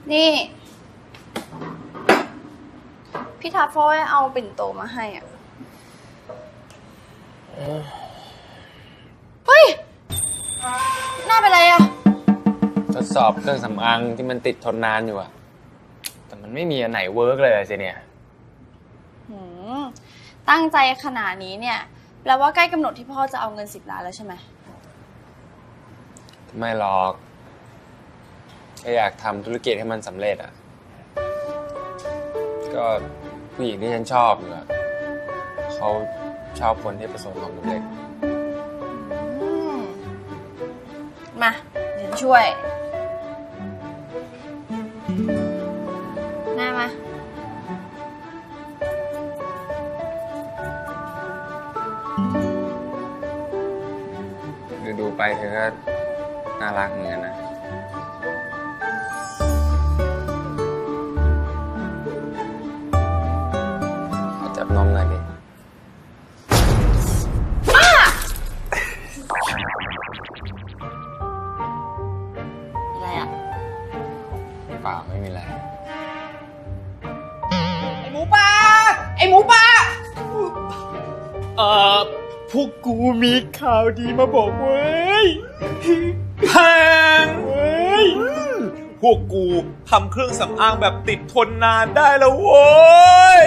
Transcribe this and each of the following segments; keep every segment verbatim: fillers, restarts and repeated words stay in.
นี่พี่ทัฟเฟิลเอาปิ่นโตมาให้อ่ะเฮ้ยหน้าเป็นไรอ่ะทดสอบเครื่องสำอางที่มันติดทนนานอยู่อะแต่มันไม่มีอันไหนเวิร์กเลยสิเนี่ยตั้งใจขนาดนี้เนี่ยแปลว่าใกล้กำหนดที่พ่อจะเอาเงินสิบล้านแล้วใช่ไหมไม่หรอกแค่อยากทำธุรกิจให้มันสำเร็จอะก็ผู้หญิงที่ฉันชอบอยู่อะเขาชอบคนที่ประสบความสำเร็จมาเดี๋ยวช่วยหน้ามาดูดูไปเธอก็น่ารักเหมือนกันนะจับนมหน่อยดิอะไรอ่ะเปล่าไม่มีอะไรไอหมูป่าไอหมูป่าเอ่อพวกกูมีข่าวดีมาบอกเว้ยแพงเว้ยพวกกูทำเครื่องสำอางแบบติดทนนานได้แล้วโว้ย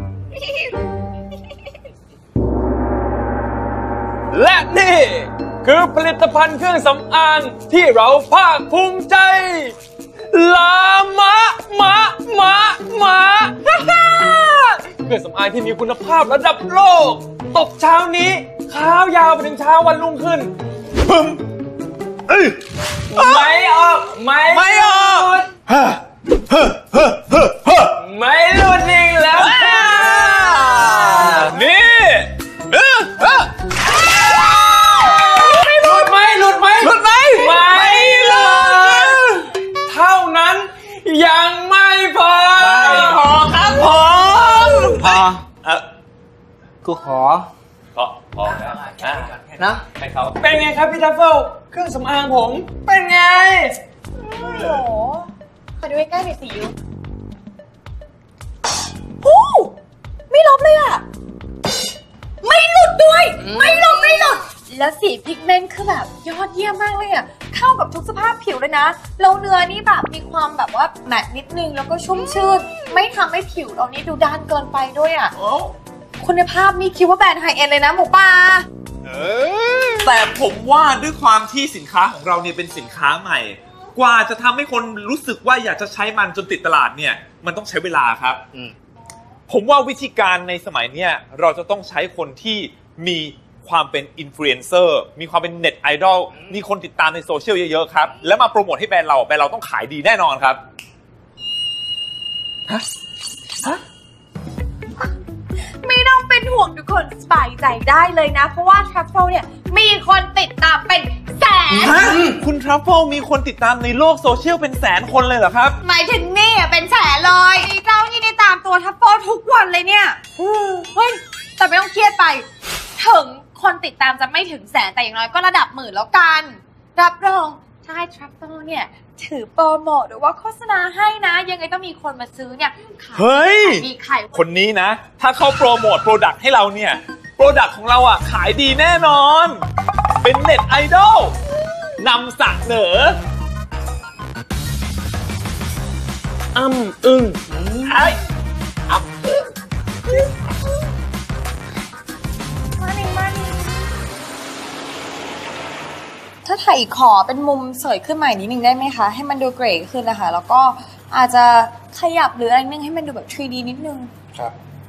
และนี่คือผลิตภัณฑ์เครื่องสำอางที่เราภาคภูมิใจลามะมะมะมะเครื่องสำอางที่มีคุณภาพระดับโลกตกเช้านี้ข้าวยาวไปถึงเช้าวันรุ่งขึ้นพึมเอ้ยไม่ออกไม่ไม่ออกไม่หลุดจริงแล้วนี่หลุดไหมหลุดไหมหลุดไหมไม่หลุดเท่านั้นยังไม่พอไม่พอครับผมพอเออกูขอพอพอแล้วนะให้เขาเป็นไงครับพี่ทัฟเฟิลเครื่องสำอางผมเป็นไงโอ้โหขอดูใกล้ๆหน่อยสิยูฮู้ไม่ลบเลยอ่ะไม่หลุดด้วยไม่หลุดไม่หลุดแล้วสีพิกเมนต์คือแบบยอดเยี่ยมมากเลยอ่ะเข้ากับทุกสภาพผิวเลยนะแล้วเนื้อนี่แบบมีความแบบว่าแมตต์นิดนึงแล้วก็ชุ่มชื่นไม่ทำให้ผิวเรานี่ดูด้านเกินไปด้วยอ่ะคุณภาพนี่คิดว่าแบรนด์ไฮเอ็นด์เลยนะหมูป่าแต่ผมว่าด้วยความที่สินค้าของเราเนี่ยเป็นสินค้าใหม่กว่าจะทำให้คนรู้สึกว่าอยากจะใช้มันจนติดตลาดเนี่ยมันต้องใช้เวลาครับผมว่าวิธีการในสมัยเนี้ยเราจะต้องใช้คนที่มีความเป็นอินฟลูเอนเซอร์มีความเป็นเน็ตไอดอลมีคนติดตามในโซเชียลเยอะๆครับแล้วมาโปรโมทให้แบรนด์เราแบรนด์เราต้องขายดีแน่นอนครับฮะฮะไม่ต้องเป็นห่วงทุกคนสบายใจได้เลยนะเพราะว่า Truffle เนี่ยมีคนติดตามเป็นแสนคุณ Truffle มีคนติดตามในโลกโซเชียลเป็นแสนคนเลยเหรอครับหมายถึงนี่เป็นแสนเลยเจ้านี่ได้ตามตัว Truffle ทุกวันเลยเนี่ยเฮ้ยแต่ไม่ต้องเครียดไปถึงคนติดตามจะไม่ถึงแสนแต่อย่างน้อยก็ระดับหมื่นแล้วกันรับรองถ้าให้ Truffle เนี่ยถือโปรโมทหรือว่าโฆษณาให้นะยังไงต้องมีคนมาซื้อเนี่ยเฮ้ยมีไข่คนนี้นะถ้าเขาโปรโมทโปรดักต์ให้เราเนี่ยโปรดักต์ของเราอ่ะขายดีแน่นอนเป็นเน็ตไอดอลนำเสนออ้ำอึ้งไอ้อ้ำอึ้งมาหนึ่งมาหนึ่งถ้าถ่ายขอเป็นมุมเสยขึ้นใหม่นิดนึงได้ไหมคะให้มันดูเกรย์ขึ้นนะคะแล้วก็อาจจะขยับหรืออะไรนึงให้มันดูแบบ ทรี ดี นิดนึงครับ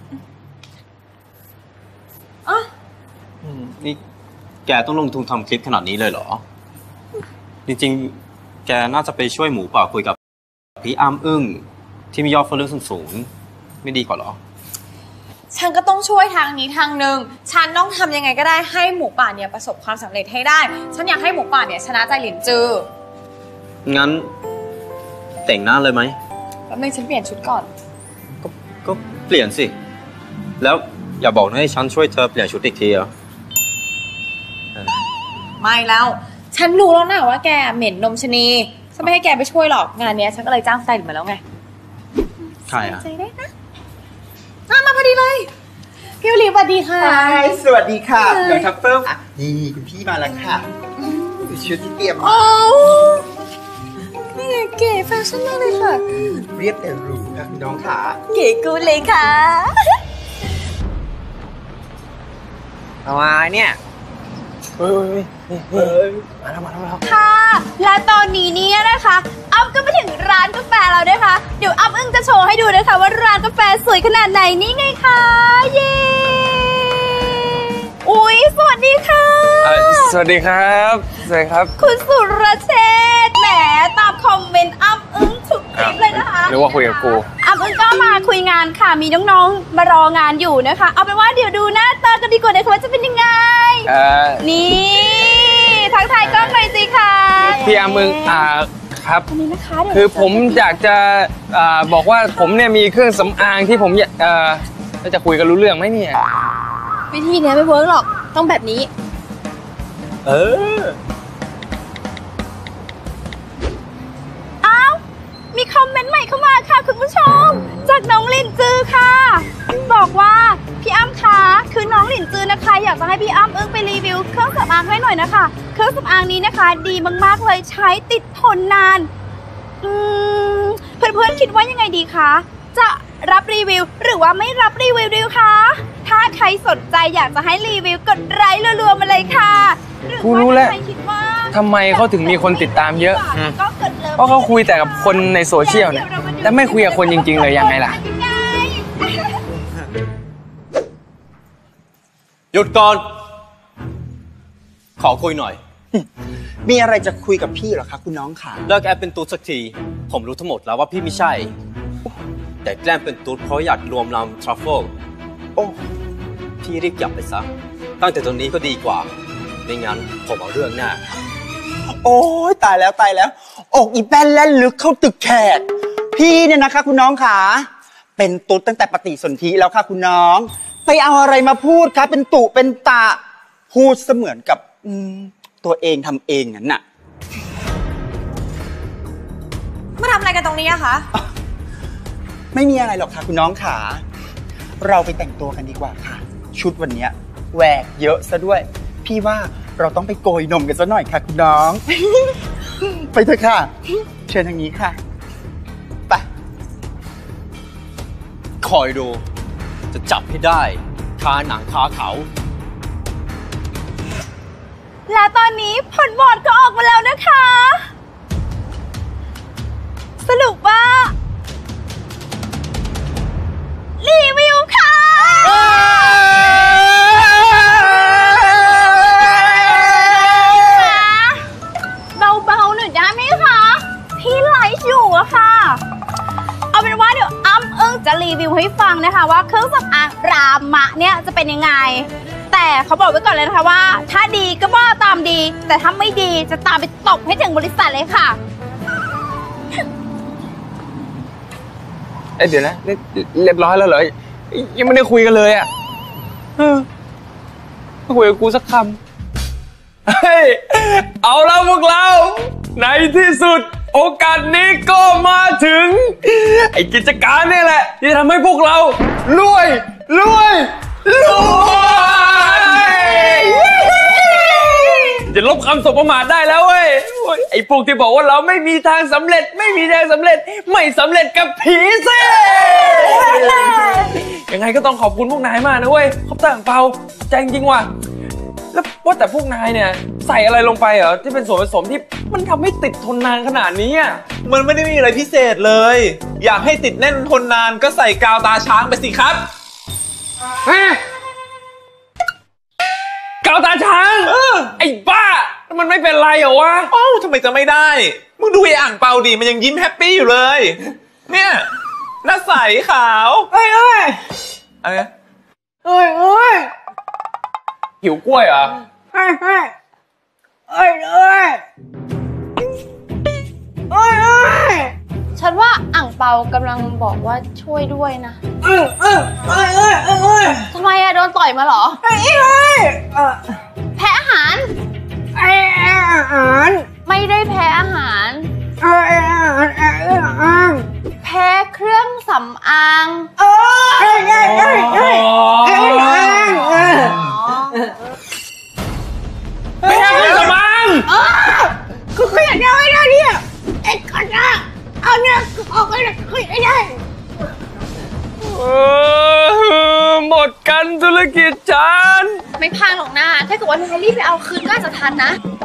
อ่ะนี่แกต้องลงทุนทำคลิปขนาดนี้เลยเหรอจริงๆแกน่าจะไปช่วยหมูป่าคุยกับพี่อ้ำอึ้งที่มียอดฟอลโลเวอร์สูงๆไม่ดีกว่าหรอฉันก็ต้องช่วยทางนี้ทางหนึ่งฉันต้องทำยังไงก็ได้ให้หมูป่าเนี่ยประสบความสำเร็จให้ได้ฉันอยากให้หมูป่าเนี่ยชนะใจหลินจืองั้นแต่งหน้าเลยไหมแป๊บนึงฉันเปลี่ยนชุดก่อนก็ก็เปลี่ยนสิแล้วอย่าบอกนะให้ฉันช่วยเธอเปลี่ยนชุดอีกทีเหรอไม่แล้วฉันรู้แล้วนะว่าแกเหม็นนมชนีฉันไม่ให้แกไปช่วยหรอกงานเนี้ยฉันก็เลยจ้างสไตลิสต์มาแล้วไงใครอ่ะใจได้นะอ่ะมาพอดีเลยพี่วลีสวัสดีค่ะสวัสดีค่ะเดี๋ยวทัฟเฟิลนี่คุณพี่มาแล้วค่ะชุดที่เตรียมมาโอ้นี่ไงเก๋แฟชั่นมากเลยค่ะเรียบแต่หรูค่ะคุณน้องค่ะเก๋กูเลยค่ะเอามาเนี่ยเฮ้ยเฮ้ยมาแล้วมาแล้วมาแล้วค่ะ และตอนนี้เนี่ยนะคะอ้ำก็มาถึงร้านกาแฟแล้วนะคะ เดี๋ยวอ้ำอึ้งจะโชว์ให้ดูนะคะว่าร้านกาแฟสวยขนาดไหนนี่ไงคะเย้อุ๊ยสวัสดีค่ะสวัสดีครับสวัสดีครับคุณสุรเชษฐ์แหมตามคอมเมนต์อ้ำอึ้งทุกคลิปเลยนะคะนึกว่าคุยกับกูอ้ำอึ้งก็มาคุยงานค่ะมีน้องๆมารองานอยู่นะคะ เอาเป็นว่าเดี๋ยวดูหน้าตากันดีกว่านะคะว่าจะเป็นยังไงเออนี่ทักทายกล้องหน่อยสิคะพี่อามึงอ่าครับอันนี้นะคะเดี๋ยวคือผมอยากจะอ่าบอกว่าผมเนี่ยมีเครื่องสำอางที่ผมอยากเอ่อแล้วจะคุยกันรู้เรื่องไหมเนี่ยวิธีเนี้ยไม่เวิร์กหรอกต้องแบบนี้เอออ้าวมีคอมเมนต์ใหม่เข้ามาค่ะคุณผู้ชม จากน้องลินจือค่ะ บอกว่าพี่อ้ำคะคือน้องลินจือนะคะ อยากจะให้พี่อ้ำอึ้งไปรีวิวเครื่องสำอางให้หน่อยนะคะ เครื่องสำอางนี้นะคะ ดีมากๆเลยใช้ติดทนนานอืมเพื่อนๆคิดว่ายังไงดีคะจะรับรีวิวหรือว่าไม่รับรีวิวดีคะถ้าใครสนใจอยากจะให้รีวิวกดไลค์รัวๆมาเลยค่ะหรือกูว่ารู้แล้วถ้าใครคิดว่าทำไมเขาถึงมีคนติดตามเยอะก็กดลิฟเพราะเขาคุยแต่กับคนในโซเชียลเนี่ยแต่ไม่คุยกับคนจริงๆเลยยังไงล่ะหยุดก่อน ขอคุยหน่อยมีอะไรจะคุยกับพี่เหรอคะคุณน้องค่ะเลิกแอบเป็นตุ๊ดสักที ผมรู้ทั้งหมดแล้วว่าพี่ไม่ใช่ แต่แกล้งเป็นตุ๊ดเพราะอยากรวมลำทรัฟเฟิลโอ้พี่รีบกลับไปซะ ตั้งแต่ตรงนี้ก็ดีกว่า ไม่งั้นผมเอาเรื่องแน่โอ้ยตายแล้วตายแล้ว อกอีแป้นแล่นลึกเข้าตึกแขก พี่เนี่ยนะคะ คุณน้องค่ะ เป็นตุ๊ดตั้งแต่ปฏิสนธิแล้วค่ะคุณน้อง ไปเอาอะไรมาพูดคะเป็นตุเป็นตะพูดเสมือนกับอืมตัวเองทำเองนั่นน่ะมาทำอะไรกันตรงนี้อะคะไม่มีอะไรหรอกค่ะคุณน้องค่ะเราไปแต่งตัวกันดีกว่าค่ะ ชุดวันเนี้ยแหวกเยอะซะด้วย พี่ว่าเราต้องไปโกยนมกันซะหน่อยค่ะคุณน้อง ไปเถอะค่ะ เชิญทางนี้ค่ะไปคอยดู จะจับให้ได้คาหนังคาเขาและตอนนี้ผลโหวตก็ออกมาแล้วนะคะ สรุปว่า รีวิวค่ะ เบาๆหน่อยได้ไหมคะ พี่ไลฟ์อยู่อะค่ะ เอาเป็นว่าเดี๋ยวอ้ำอึ้งจะรีวิวให้ฟังนะคะว่าเครื่องสำอางรามะเนี่ยจะเป็นยังไง แต่เขาบอกไว้ก่อนเลยนะคะว่า ถ้าดีก็ว่าตามดี แต่ถ้าไม่ดีจะตามไปตบให้ถึงบริษัทเลยค่ะเอ้ยเดี๋ยวนะเรียเรียบร้อยแล้วเหรอ ยังไม่ได้คุยกันเลยอ่ะเออไม่คุยกับกูสักคำเฮ้ย เอาแล้วพวกเรา ในที่สุด โอกาสนี้ก็มาถึง ไอกิจการนี่แหละ ที่ทำให้พวกเรารวยรวยรวยจะลบคำสบประมาทได้แล้วเว้ยโอ้ยไอพวกที่บอกว่าเราไม่มีทางสำเร็จ ไม่มีทางสำเร็จ ไม่สำเร็จกับผีเซ่ยังไงก็ต้องขอบคุณพวกนายมากนะเว้ยขอบต่างเปาใจจริงๆว่ะแล้วว่าแต่พวกนายเนี่ยใส่อะไรลงไปเหรอที่เป็นส่วนผสมที่มันทำให้ติดทนนานขนาดนี้อ่ะมันไม่ได้มีอะไรพิเศษเลย อยากให้ติดแน่นทนนานก็ใส่กาวตาช้างไปสิครับฮะกาวตาช้างไอ้บ้ามันไม่เป็นไรเหรอวะเอ้าทำไมจะไม่ได้ มึงดูไอ้อ่างเปาดิมันยังยิ้มแฮปปี้อยู่เลย เนี่ยหน้าใสขาวเอ้ยเอ้ยอะไรนะเอ้ยเอ้ยหิวกล้วยเหรอเอ้ยเอ้ยเอ้ยเอ้ยเอ้ยเอ้ยฉันว่าอ่างเปากำลังบอกว่าช่วยด้วยนะเอ้ยเอ้ยเอ้ยเอ้ยเอ้ยทำไมอะโดนต่อยมาเหรอเอ้ยเอ้ยเอ้ยแพ้อาหารเอ้ยอาหารไม่ได้แพ้อาหารเอ้จานไม่พังหรอกนะถ้าเกิดว่านายรีบไปเอาคืนก็อาจจะทันนะ